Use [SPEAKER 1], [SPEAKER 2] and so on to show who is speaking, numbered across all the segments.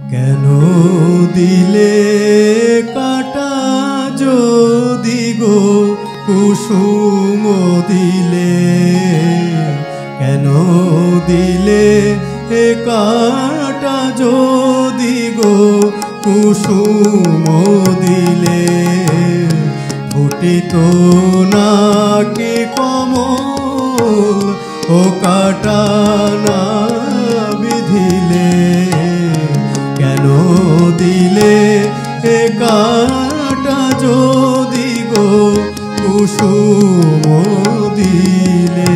[SPEAKER 1] কেন দিলে কাটা যদি গো কুসুম দিলে, কেন দিলে এ কাটা যদি গো কুসুম দিলে, ফুটিত নাকি কমল ও কাটা না বিধিলে, কেন দিলে এ কাটা যদি গো কুসুম দিলে।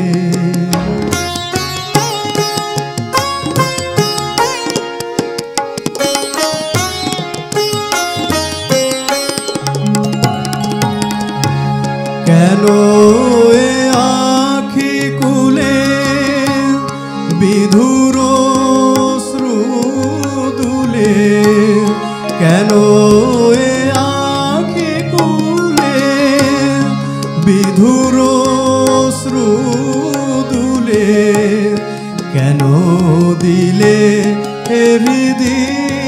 [SPEAKER 1] কেন এ আখি কুলে বিধুর অশ্রু দুলে, কেন এ আখি কুলে বিধুর অশ্রু দুলে, কেন দিলে এ হৃদি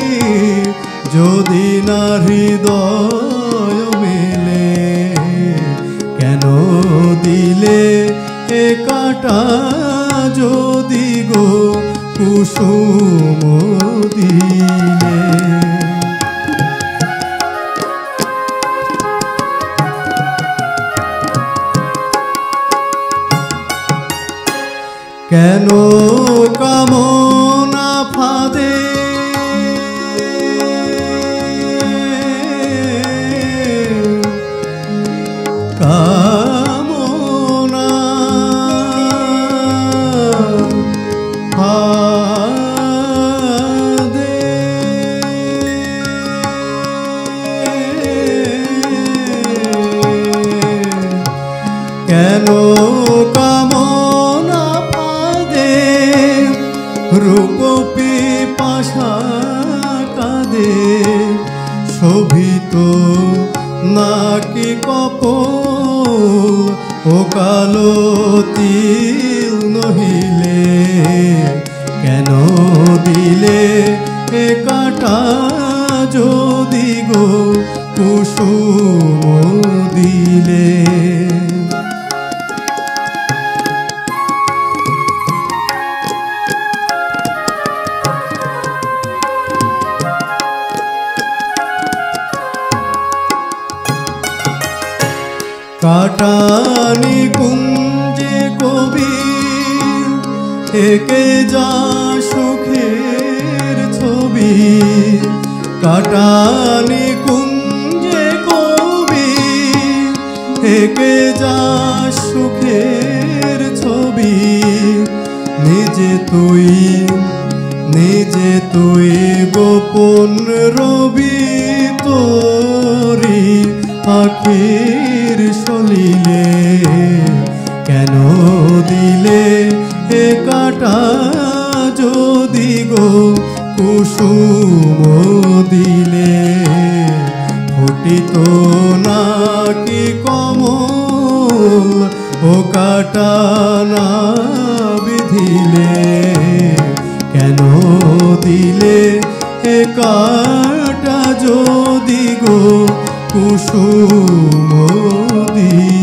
[SPEAKER 1] যদি না হৃদয় মেলে, কেন দিলে এ কাটা যদি গো কুসুম দিলে। কেন কামনা ফাঁদে কামনা ফাঁদে কেন কামনা ফাঁদে রূপ পিপাসা কাঁদে, শোভিত নাকি কপোল ও কালো তিল নহিলে, কেন দিলে এ কাটা যদি গো কুসুম দিলে। কাটানি কুঞ্জে কবি একে যা সুখের ছবি, কাটানি কুঞ্জে কবি একে যা সুখের ছবি, নিজে তুই গোপন রবি তোরি আখির সলিলে, কেন দিলে এ কাটা যদি গো কুসুম দিলে, ফুটিত নাকি কমল ও কাটা না বিধিলে, কেন দিলে এ কাটা যদি গো কুসুম দিলে।